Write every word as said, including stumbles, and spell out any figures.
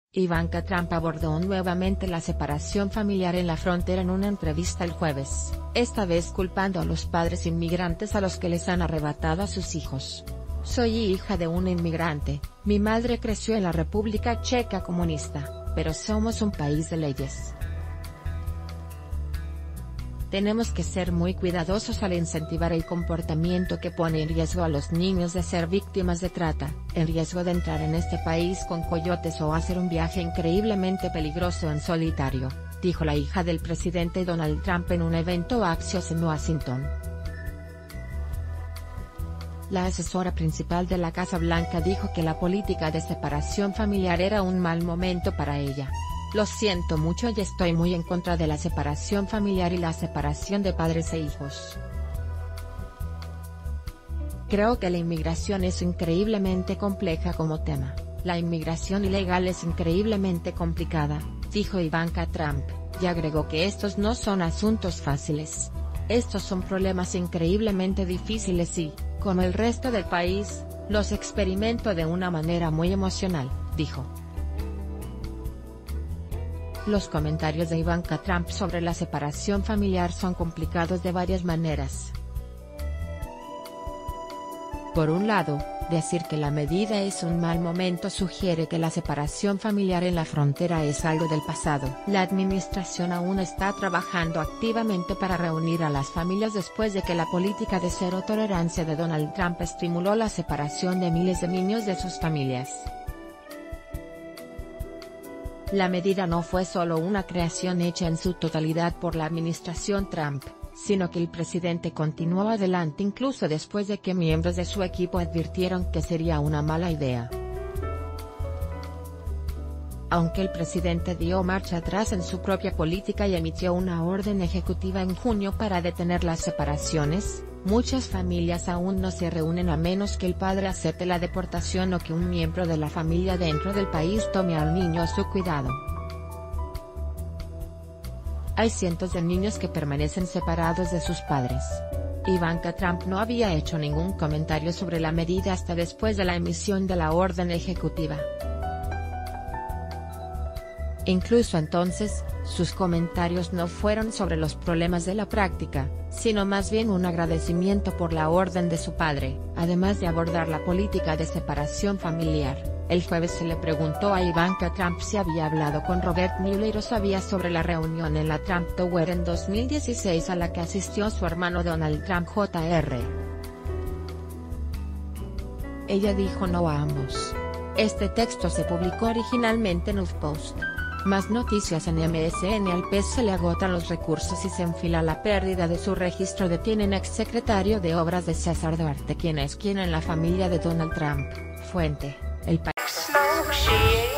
Ivanka Trump abordó nuevamente la separación familiar en la frontera en una entrevista el jueves, esta vez culpando a los padres inmigrantes a los que les han arrebatado a sus hijos. Soy hija de un inmigrante, mi madre creció en la República Checa comunista, pero somos un país de leyes. Tenemos que ser muy cuidadosos al incentivar el comportamiento que pone en riesgo a los niños de ser víctimas de trata, en riesgo de entrar en este país con coyotes o hacer un viaje increíblemente peligroso en solitario, dijo la hija del presidente Donald Trump en un evento Axios en Washington. La asesora principal de la Casa Blanca dijo que la política de separación familiar era un mal momento para ella. Lo siento mucho y estoy muy en contra de la separación familiar y la separación de padres e hijos. Creo que la inmigración es increíblemente compleja como tema, la inmigración ilegal es increíblemente complicada, dijo Ivanka Trump, y agregó que estos no son asuntos fáciles. Estos son problemas increíblemente difíciles y, como el resto del país, los experimento de una manera muy emocional, dijo. Los comentarios de Ivanka Trump sobre la separación familiar son complicados de varias maneras. Por un lado, decir que la medida es un mal momento sugiere que la separación familiar en la frontera es algo del pasado. La administración aún está trabajando activamente para reunir a las familias después de que la política de cero tolerancia de Donald Trump estimuló la separación de miles de niños de sus familias. La medida no fue solo una creación hecha en su totalidad por la administración Trump, sino que el presidente continuó adelante incluso después de que miembros de su equipo advirtieron que sería una mala idea. Aunque el presidente dio marcha atrás en su propia política y emitió una orden ejecutiva en junio para detener las separaciones, muchas familias aún no se reúnen a menos que el padre acepte la deportación o que un miembro de la familia dentro del país tome al niño a su cuidado. Hay cientos de niños que permanecen separados de sus padres. Ivanka Trump no había hecho ningún comentario sobre la medida hasta después de la emisión de la orden ejecutiva. Incluso entonces, sus comentarios no fueron sobre los problemas de la práctica, sino más bien un agradecimiento por la orden de su padre. Además de abordar la política de separación familiar, el jueves se le preguntó a Ivanka Trump si había hablado con Robert Mueller o sabía sobre la reunión en la Trump Tower en dos mil dieciséis a la que asistió su hermano Donald Trump junior Ella dijo no a ambos. Este texto se publicó originalmente en HuffPost. Más noticias en M S N. Al P E S se le agotan los recursos y se enfila la pérdida de su registro. Detienen exsecretario de Obras de César Duarte, quien es quien en la familia de Donald Trump. Fuente, El País.